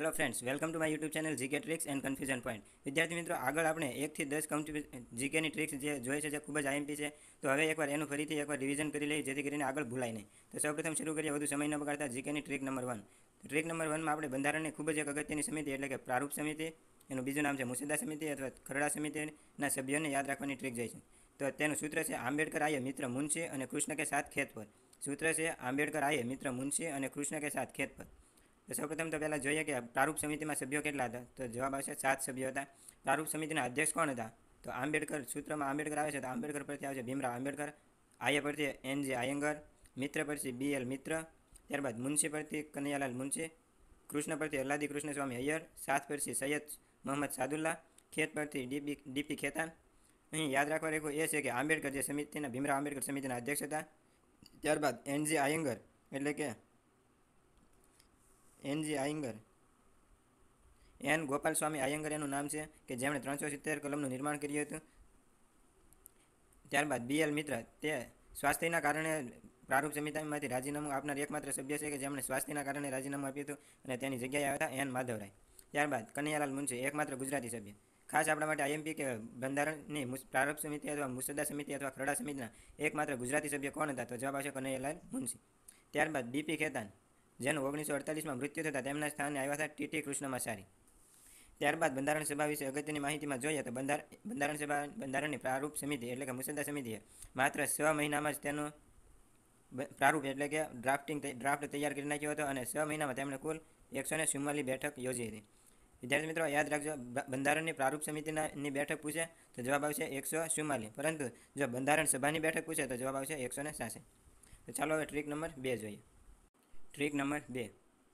Hello friends, welcome to my YouTube channel GK tricks and confusion point. વિદ્યાર્થી મિત્રો, આગળ આપણે 1 થી 10 જીકેની ટ્રિક્સ જે જોઈ છે જે ખૂબ જ આઈએમપી છે. તો હવે એકવાર એનું ફરીથી એકવાર રિવિઝન કરી લઈએ જેથી કરીને આગળ ભૂલાય નહીં. તો સૌપ્રથમ શરૂ કરીએ વધુ સમય ન બગાડતા જીકેની ટ્રિક નંબર 1. ટ્રિક નંબર 1માં આપણે બંધારણની ખૂબ જ એક અગત્યની સમિતિ એટલે કે પ્રારૂપ સમિતિ, એનું બીજું નામ છે મુસદ્દા સમિતિ અથવા ખરડા સમિતિના સભ્યોને યાદ રાખવાની ટ્રીક જાય છે. તો તેનું સૂત્ર છે આંબેડકર આયે મિત્ર મુનશી અને કૃષ્ણ કે સાથ ખેત પર. સૂત્ર છે આંબેડકર આયે મિત્ર મુનશી અને કૃષ્ણ કે સાથ ખેત પર. તો સૌપ્રથમ તો પહેલાં જોઈએ કે પ્રારૂપ સમિતિમાં સભ્યો કેટલા હતા. તો જવાબ આવશે 7 સભ્યો હતા. પ્રારૂપ સમિતિના અધ્યક્ષ કોણ હતા? તો આંબેડકર. સૂત્રમાં આંબેડકર આવે છે તો આંબેડકર પરથી આવશે ભીમરાવ આંબેડકર. આયે પરથી NG આયંગર. મિત્ર પરથી BL મિત્ર. ત્યારબાદ મુનશી પરથી કનૈયાલાલ મુનશી. કૃષ્ણ પરથી અલ્લાદી કૃષ્ણ સ્વામી અય્યર. સાથ પરથી સૈયદ મોહમ્મદ સાદુલ્લા. ખેત પરથી DP ખેતાન. અહીં યાદ રાખવા રેખો એ છે કે આંબેડકર જે સમિતિના ભીમરાવ આંબેડકર સમિતિના અધ્યક્ષ હતા. ત્યારબાદ NG આયંગર એટલે કે NG આયંગર, N ગોપાલ સ્વામી આયંગર એનું નામ છે કે જેમણે 370 કલમનું નિર્માણ કર્યું હતું. ત્યારબાદ BL મિત્ર તે સ્વાસ્થ્યના કારણે પ્રારૂપ સમિતિમાંથી રાજીનામું આપનાર એકમાત્ર સભ્ય છે કે જેમણે સ્વાસ્થ્યના કારણે રાજીનામું આપ્યું હતું અને તેની જગ્યાએ આવ્યા હતા N માધવરાય. ત્યારબાદ કનૈયાલાલ મુનશી એકમાત્ર ગુજરાતી સભ્ય. ખાસ આપણા માટે આઈએમપી કે બંધારણની પ્રારૂપ સમિતિ અથવા મુસદ્દા સમિતિ અથવા ખરડા સમિતિના એકમાત્ર ગુજરાતી સભ્ય કોણ હતા? તો જવાબ આવશે કનૈયાલાલ મુનશી. ત્યારબાદ DP ખેતાન જેનું 1948માં મૃત્યુ થતાં તેમના સ્થાને આવ્યા હતા TT કૃષ્ણમાચારી. ત્યારબાદ બંધારણ સભા વિશે અગત્યની માહિતીમાં જોઈએ તો બંધારણની પ્રારૂપ સમિતિ એટલે કે મુસદ્દા સમિતિએ માત્ર 6 મહિનામાં જ તેનું પ્રારૂપ એટલે કે ડ્રાફ્ટ તૈયાર કરી નાખ્યો હતો અને 6 મહિનામાં તેમણે કુલ 144 બેઠક યોજી હતી. વિદ્યાર્થી મિત્રો યાદ રાખજો, બંધારણની પ્રારૂપ સમિતિની બેઠક પૂછે તો જવાબ આવશે 144, પરંતુ જો બંધારણ સભાની બેઠક પૂછે તો જવાબ આવશે 186. તો ચાલો હવે ટ્રીક નંબર 2 જોઈએ. Trick number 2.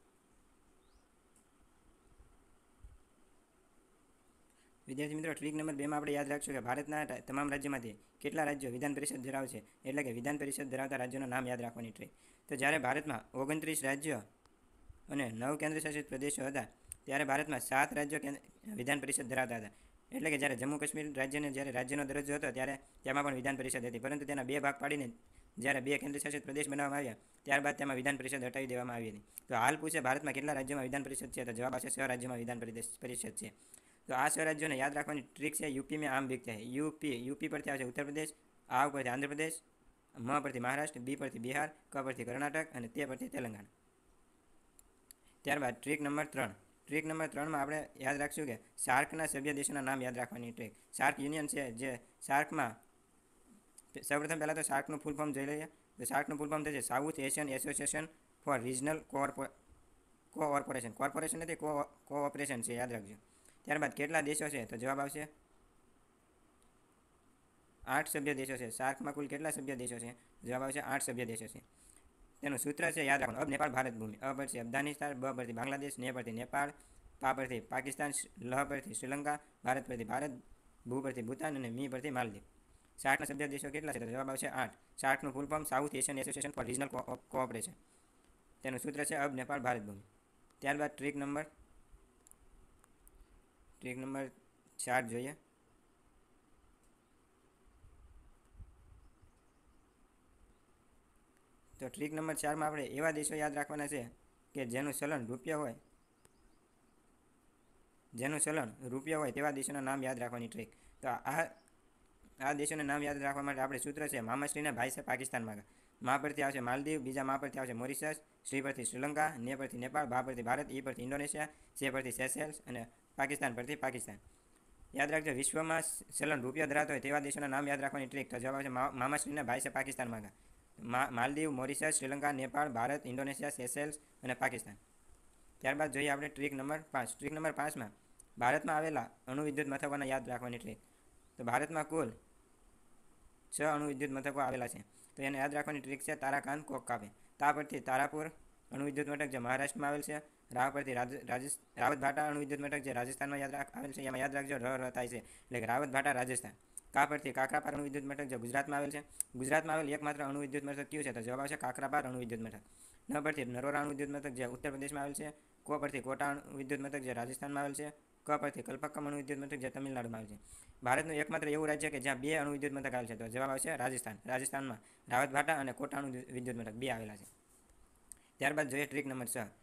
વિદ્યાર્થી મિત્રો, ટ્રીક નંબર 2માં આપણે યાદ રાખશું કે ભારતના તમામ રાજ્યોમાંથી કેટલા રાજ્યો વિધાન પરિષદ ધરાવે છે એટલે કે વિધાન પરિષદ ધરાવતા રાજ્યોના નામ યાદ રાખવાની ટ્રીક. તો જ્યારે ભારતમાં 29 રાજ્યો અને 9 કેન્દ્રશાસિત પ્રદેશો હતા ત્યારે ભારતમાં 7 રાજ્યો વિધાન પરિષદ ધરાવતા હતા. એટલે કે જ્યારે જમ્મુ કાશ્મીર રાજ્યને જ્યારે રાજ્યનો દરજ્જો હતો ત્યારે તેમાં પણ વિધાન પરિષદ હતી, પરંતુ તેના 2 ભાગ પાડીને જ્યારે 2 કેન્દ્રશાસિત પ્રદેશ બનાવવામાં આવ્યા ત્યારબાદ તેમાં વિધાન પરિષદ હટાવી દેવામાં આવી હતી. તો હાલ પૂછે ભારતમાં કેટલા રાજ્યોમાં વિધાન પરિષદ છે? તો જવાબ આવશે 6 રાજ્યોમાં વિધાન પરિષદ છે. તો આ 6 રાજ્યોને યાદ રાખવાની ટ્રીક છે યુપી મેં આમ બીકતે હૈ. યુપી પરથી આવશે ઉત્તર પ્રદેશ, આ પરથી આંધ્રપ્રદેશ, મ પરથી મહારાષ્ટ્ર, બી પરથી બિહાર, ક પરથી કર્ણાટક અને તે પરથી તેલંગાણા. ત્યારબાદ ટ્રીક નંબર 3. ટ્રીક નંબર 3માં આપણે યાદ રાખશું કે સાર્કના સભ્ય દેશોના નામ યાદ રાખવાની ટ્રીક. સાર્ક યુનિયન છે જે સાર્કમાં સૌપ્રથમ પહેલાં તો સાર્કનું ફૂલ ફોર્મ જોઈ લઈએ. તો સાર્કનું ફૂલ ફોર્મ થશે South Asian association for regional cooperation. Corporation નથી, કોઓપરેશન છે, યાદ રાખજો. ત્યારબાદ કેટલા દેશો છે? તો જવાબ આવશે 8 સભ્ય દેશો છે. સાર્કમાં કુલ કેટલા સભ્ય દેશો છે? જવાબ આવશે 8 સભ્ય દેશો છે. તેનું સૂત્ર છે યાદ રાખવાનું, અબ નેપાળ ભારત ભૂમિ. અ પરથી અફઘાનિસ્તાન, બ પરથી બાંગ્લાદેશ, ને પરથી નેપાળ, પા પરથી પાકિસ્તાન, લહ પરથી શ્રીલંકા, ભારત પરથી ભારત, ભૂ પરથી ભૂતાન અને મી પરથી માલદીવ. સાર્કના સભ્ય દેશો કેટલા છે? તો જવાબ આવશે 8. સાર્કનું full form South Asian association for regional cooperation. તેનું સૂત્ર છે અબ નેપાળ ભારત ભૂમિ. ત્યારબાદ ટ્રીક નંબર 4 જોઈએ. તો ટ્રીક નંબર 4માં આપણે એવા દેશો યાદ રાખવાના છે કે જેનું ચલણ રૂપિયા હોય તેવા દેશોના નામ યાદ રાખવાની ટ્રીક. તો આ દેશોના નામ યાદ રાખવા માટે આપણે સૂત્ર છે મામાશ્રીના ભાઈ છે પાકિસ્તાનમાં. મા પરથી આવશે માલદીવ, બીજા મા પરથી આવશે મોરિશસ, શ્રી પરથી શ્રીલંકા, ને પરથી નેપાળ, ભા પરથી ભારત, ઈ પરથી ઇન્ડોનેશિયા, સે પરથી સેશેલ્સ અને પાકિસ્તાન પરથી પાકિસ્તાન. યાદ રાખજો, વિશ્વમાં ચલણ રૂપિયા ધરાવતા હોય તેવા દેશોના નામ યાદ રાખવાની ટ્રીક. તો જવાબ આવશે મામાશ્રીના ભાઈ છે પાકિસ્તાનમાં. Maldives, Mauritius, Sri Lanka, Nepal, Bharat, Indonesia, Seychelles અને પાકિસ્તાન. ત્યારબાદ જોઈએ આપણે ટ્રીક નંબર 5. ટ્રીક નંબર 5માં ભારતમાં આવેલા અણુ વિદ્યુત મથકોને યાદ રાખવાની ટ્રીક. તો ભારતમાં કુલ 6 અણુ વિદ્યુત મથકો આવેલા છે. તો એને યાદ રાખવાની ટ્રીક છે તારાકાંત કોક્કાપે. તા પરથી તારાપુર અણુ વિદ્યુત મથક જે મહારાષ્ટ્રમાં આવેલ છે. રાવ પરથી રાવતભાટા અણુ વિદ્યુત મથક જે રાજસ્થાનમાં આવેલ છે. એમાં યાદ રાખજો થાય છે એટલે કે રાવતભાટા રાજસ્થાન. કા પરથી કાકરાપાર અણુ વિદ્યુત મથક જે ગુજરાતમાં આવેલ છે. ગુજરાતમાં આવેલ એકમાત્ર અણુ વિદ્યુત મથક કયું છે? તો જવાબ આવશે કાકરાપાર અણુ વિદ્યુત મથક. ન પરથી નરોરા અણુ વિદ્યુત મથક જે ઉત્તર પ્રદેશમાં આવેલ છે. કો પરથી કોટા અણુ વિદ્યુત મથક જે રાજસ્થાનમાં આવેલ છે. ક પરથી કલ્પક્કમ અણુ વિદ્યુત મથક જે તમિલનાડુમાં આવેલ છે. ભારતનું એકમાત્ર એવું રાજ્ય કે જ્યાં 2 અણુ વિદ્યુત મથક આવેલ છે. તો જવાબ આવશે રાજસ્થાન. રાજસ્થાનમાં રાવતભાટા અને કોટા અણુ વિદ્યુત મથક 2 આવેલા છે. ત્યારબાદ જોઈએ ટ્રીક નંબર 6.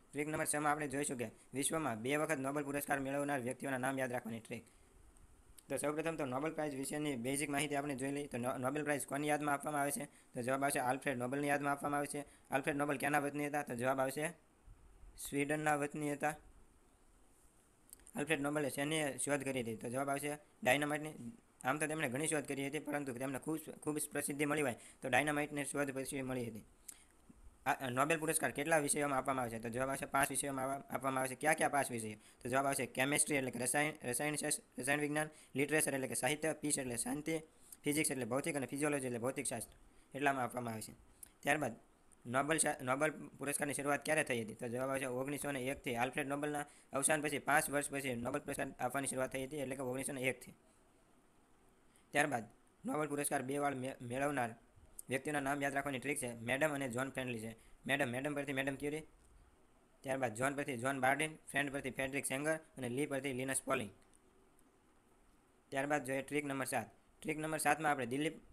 ટ્રીક નંબર 6માં આપણે જોઈશું કે વિશ્વમાં 2 વખત નોબેલ પુરસ્કાર મેળવનાર વ્યક્તિઓના નામ યાદ રાખવાની ટ્રીક. તો સૌપ્રથમ તો નોબેલ પ્રાઇઝ વિશેની બેઝિક માહિતી આપણે જોઈ લઈએ. તો નોબેલ પ્રાઇઝ કોની યાદમાં આપવામાં આવે છે? તો જવાબ આવશે આલ્ફ્રેડ નોબેલની યાદમાં આપવામાં આવે છે. આલ્ફ્રેડ નોબેલ ક્યાંના વતની હતા? તો જવાબ આવશે સ્વીડનના વતની હતા. આલ્ફ્રેડ નોબેલે શેની શોધ કરી હતી? તો જવાબ આવશે ડાયનામાઇટની. આમ તો તેમણે ઘણી શોધ કરી હતી, પરંતુ તેમને ખૂબ પ્રસિદ્ધિ મળી હોય તો ડાયનામાઇટની શોધ પછી મળી હતી. નોબેલ પુરસ્કાર કેટલા વિષયોમાં આપવામાં આવે છે? તો જવાબ આવશે 5 વિષયોમાં આપવામાં આવે છે. ક્યાં 5 વિષયો? તો જવાબ આવશે કેમેસ્ટ્રી એટલે કે રસાયણ વિજ્ઞાન, લિટરેચર એટલે કે સાહિત્ય, પીસ એટલે શાંતિ, ફિઝિક્સ એટલે ભૌતિક અને ફિઝિયોલોજી એટલે ભૌતિક શાસ્ત્ર એટલામાં આપવામાં આવે છે. ત્યારબાદ નોબેલ પુરસ્કારની શરૂઆત ક્યારે થઈ હતી? તો જવાબ આવશે 1901થી. આલ્ફ્રેડ નોબેલના અવસાન પછી 5 વર્ષ પછી નોબેલ પુરસ્કાર આપવાની શરૂઆત થઈ હતી, એટલે કે 1901થી. ત્યારબાદ નોબેલ પુરસ્કાર 2 વાર મેળવનાર વ્યક્તિઓના નામ યાદ રાખવાની ટ્રીક છે મેડમ અને જ્હોન ફ્રેન્ડલી છે. મેડમ પરથી મેડમ ક્યુરી, ત્યારબાદ જ્હોન પરથી જ્હોન બાર્ડિન, ફ્રેન્ડ પરથી ફ્રેડરિક સેંગર અને લી પરથી લિનસ પોલિંગ. ત્યારબાદ જોઈએ ટ્રીક નંબર 7. ટ્રીક નંબર 7માં આપણે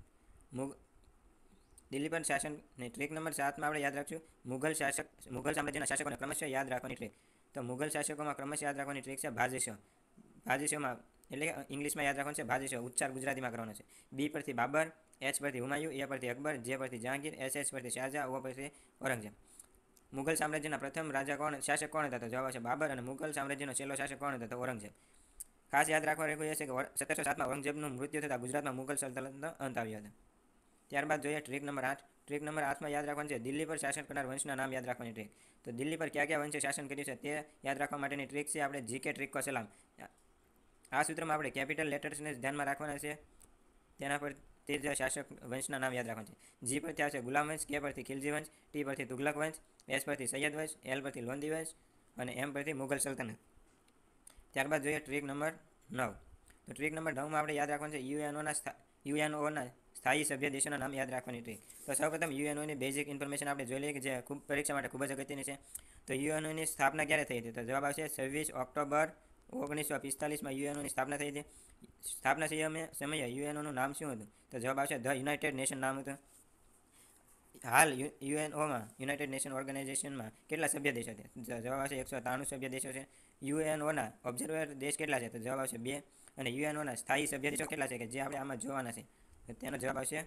દિલ્હી પર શાસનની ટ્રીક નંબર 7માં આપણે યાદ રાખશું મુઘલ સામ્રાજ્યના શાસકોને ક્રમશઃ યાદ રાખવાની ટ્રીક. તો મુઘલ શાસકોમાં ક્રમશઃ યાદ રાખવાની ટ્રીક છે ભાજીશોમાં એટલે કે ઇંગ્લિશમાં યાદ રાખવાનું છે ભાજીશો. ઉચ્ચાર ગુજરાતીમાં કરવાનો છે. બી પરથી બાબર, એચ પરથી હુમાયુ, એ પરથી અકબર, જે પરથી જહાંગીર, એચ પરથી શાહજહાં, ઓ પરથી ઔરંગઝેબ. મુઘલ સામ્રાજ્યના પ્રથમ શાસક કોણ હતા? તો જવાબ છે બાબર. અને મુઘલ સામ્રાજ્યનો છેલ્લો શાસક કોણ હતો? તો ઔરંગઝેબ. ખાસ યાદ રાખવા રહેવું એ છે કે 1707માં ઔરંગઝેબનું મૃત્યુ થતાં ગુજરાતમાં મુઘલ સલ્તનતનો અંત આવ્યો હતો. ત્યારબાદ જોઈએ ટ્રીક નંબર 8. ટ્રીક નંબર 8માં યાદ રાખવાનું છે દિલ્હી પર શાસન કરનાર વંશના નામ યાદ રાખવાની ટ્રીક. તો દિલ્હી પર કયા વંશે શાસન કર્યું છે તે યાદ રાખવા માટેની ટ્રીક છે આપણે જીકે ટ્રીક કો સલામ. આ સૂત્રમાં આપણે કેપિટલ લેટર્સને ધ્યાનમાં રાખવાના છે. તેના પર તે જ શાસક વંશના નામ યાદ રાખવાના છે. જી પરથી આવશે ગુલામ વંશ, કે પરથી ખિલજી વંશ, ટી પરથી તુગલક વંશ, એસ પરથી સૈયદ વંશ, એલ પરથી લોંદી વંશ અને એમ પરથી મુઘલ સલ્તનત. ત્યારબાદ જોઈએ ટ્રીક નંબર 9. તો ટ્રીક નંબર 9માં આપણે યાદ રાખવાનું છે યુએનઓના સ્થાયી સભ્ય દેશોના નામ યાદ રાખવાની ટ્રીક. તો સૌપ્રથમ યુએનઓની બેઝિક ઇન્ફોર્મેશન આપણે જોઈ લઈએ કે જે પરીક્ષા માટે ખૂબ જ અગત્યની છે. તો યુએનઓની સ્થાપના ક્યારે થઈ હતી? તો જવાબ આવશે 26 ઓક્ટોબર 1945માં યુએનઓની સ્થાપના થઈ હતી. સ્થાપના સમયે યુએનઓનું નામ શું હતું? તો જવાબ આવશે ધ યુનાઇટેડ નેશન નામ હતું. હાલ યુનાઇટેડ નેશન ઓર્ગેનાઇઝેશનમાં કેટલા સભ્ય દેશો છે? જવાબ આવશે 193 સભ્ય દેશો છે. યુએનઓના ઓબ્ઝર્વર દેશ કેટલા છે? તો જવાબ આવશે 2. અને યુએનઓના સ્થાયી સભ્ય દેશો કેટલા છે કે જે આપણે આમાં જોવાના છે? તેનો જવાબ આવશે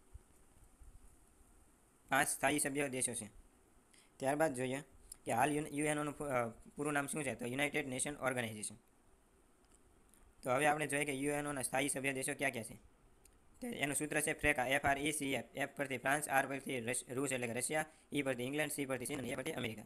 5 સ્થાયી સભ્ય દેશો છે. ત્યારબાદ જોઈએ કે હાલ યુએનઓનું પૂરું નામ શું છે? તો યુનાઇટેડ નેશન ઓર્ગેનાઇઝેશન. તો હવે આપણે જોઈએ કે યુએનઓના સ્થાયી સભ્ય દેશો ક્યાં ક્યાં છે. એનું સૂત્ર છે ફ્રેકા, FRECF. એફ પરથી ફ્રાન્સ, આર પરથી રૂસ એટલે કે રશિયા, ઈ પરથી ઇંગ્લેન્ડ, સી પરથી ચીન અને એ પરથી અમેરિકા.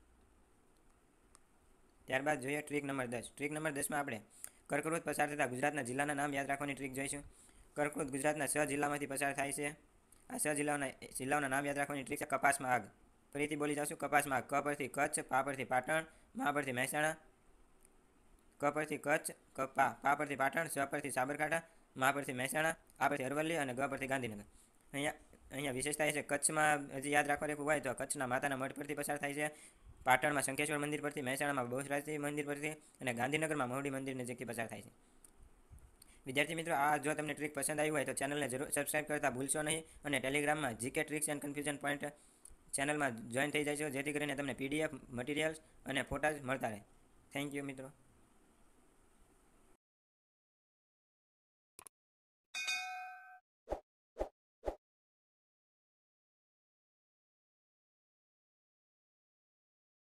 ત્યારબાદ જોઈએ ટ્રીક નંબર 10. ટ્રીક નંબર 10માં આપણે કર્કવૃત પસાર થતા ગુજરાતના જિલ્લાના નામ યાદ રાખવાની ટ્રીક જોઈશું. કર્કવૃત ગુજરાતના 6 જિલ્લામાંથી પસાર થાય છે. આ 6 જિલ્લાઓના નામ યાદ રાખવાની ટ્રીક છે કપાસમાં આગ. ફરીથી બોલી જાશું કપાસમાં આગ. ક પરથી કચ્છ, પા પરથી પાટણ, મા પરથી મહેસાણા, ક પરથી કચ્છ, પા પરથી પાટણ, સ પરથી સાબરકાંઠા, મા પરથી મહેસાણા, આ પરથી અરવલ્લી અને ગ પરથી ગાંધીનગર. અહીંયા વિશેષતા એ છે કચ્છમાં હજી યાદ રાખવા રહેવું હોય તો કચ્છના માતાના મઢ પરથી પસાર થાય છે. પાટણમાં શંખેશ્વર મંદિર પરથી, મહેસાણામાં બહુચરાજી મંદિર પરથી અને ગાંધીનગરમાં મહુડી મંદિર નજીકથી પસાર થાય છે. વિદ્યાર્થી મિત્રો, આ જો તમને ટ્રીક પસંદ આવી હોય તો ચેનલને જરૂર સબસ્ક્રાઈબ કરતા ભૂલશો નહીં અને ટેલિગ્રામમાં GK tricks and confusion point ચેનલમાં જોઈન થઈ જાય છે, જેથી કરીને તમને PDF મટીરિયલ્સ અને ફોટાઝ મળતા રહે. થેન્ક યુ મિત્રો.